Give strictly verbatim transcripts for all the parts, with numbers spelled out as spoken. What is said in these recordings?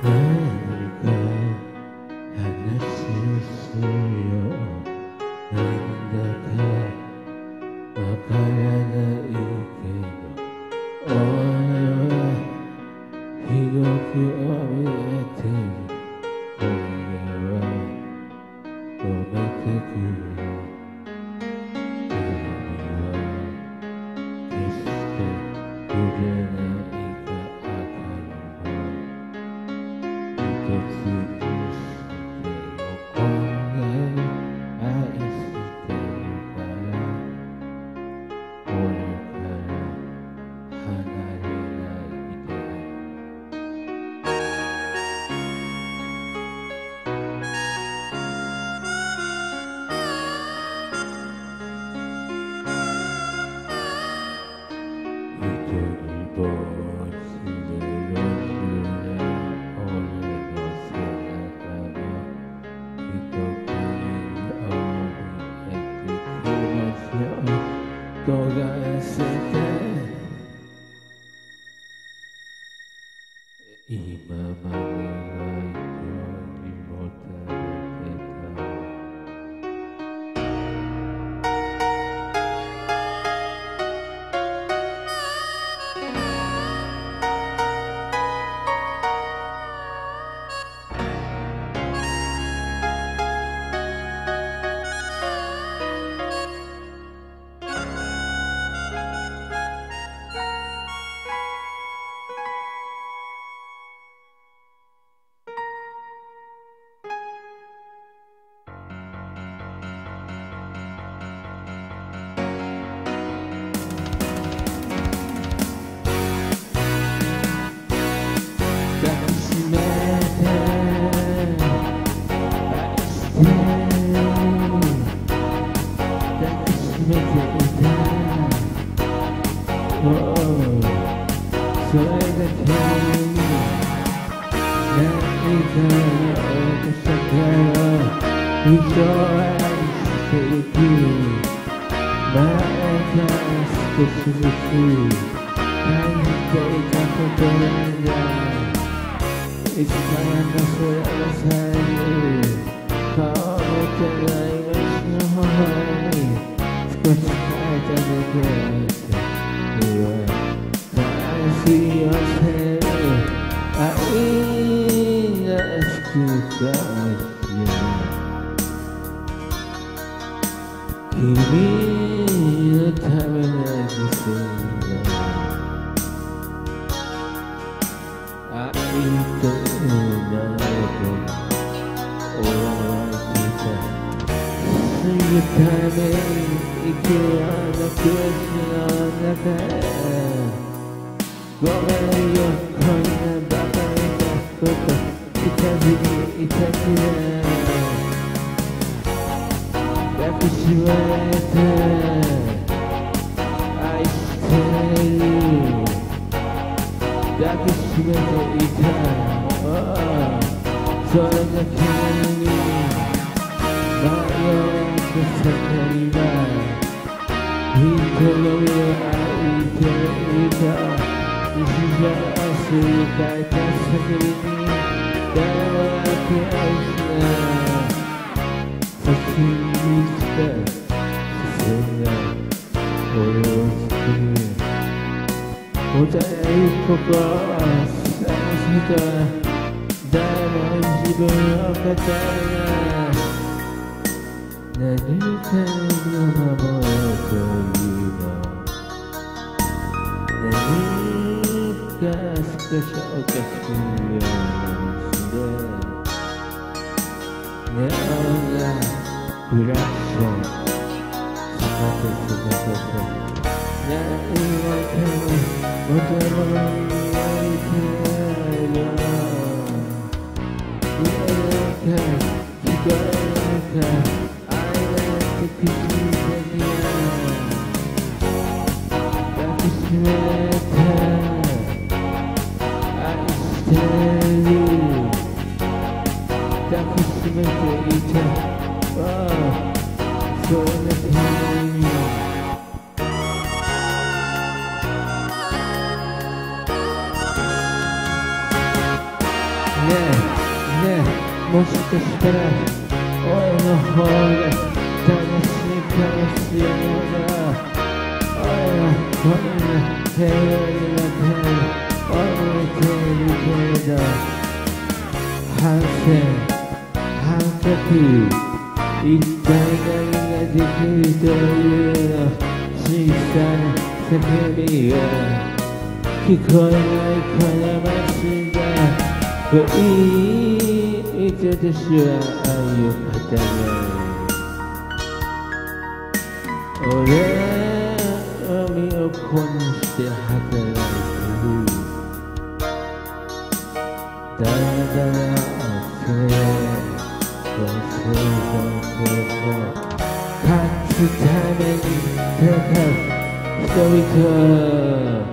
ねえねえもしかしたら俺の方が楽しいかもしれないな。俺はこんな平和になって思っているけれど、反省反復一体何ができるというの小さな叫びが聞こえないこの街だ。恋いつ私は愛を語る。俺は身を粉にして働いてる。だらだら汗忘れた勝つために戦う人々。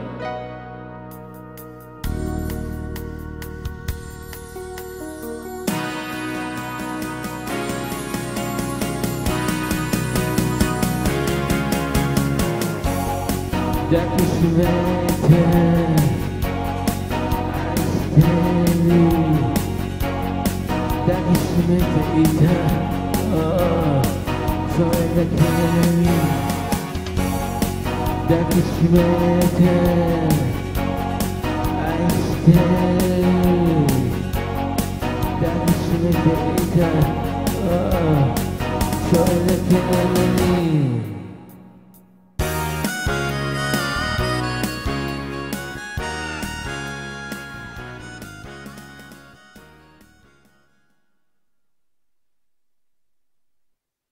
抱きしめて愛してる。抱きしめていた、oh、それだけに抱きしめて愛してる。抱きしめていた、oh、それだけ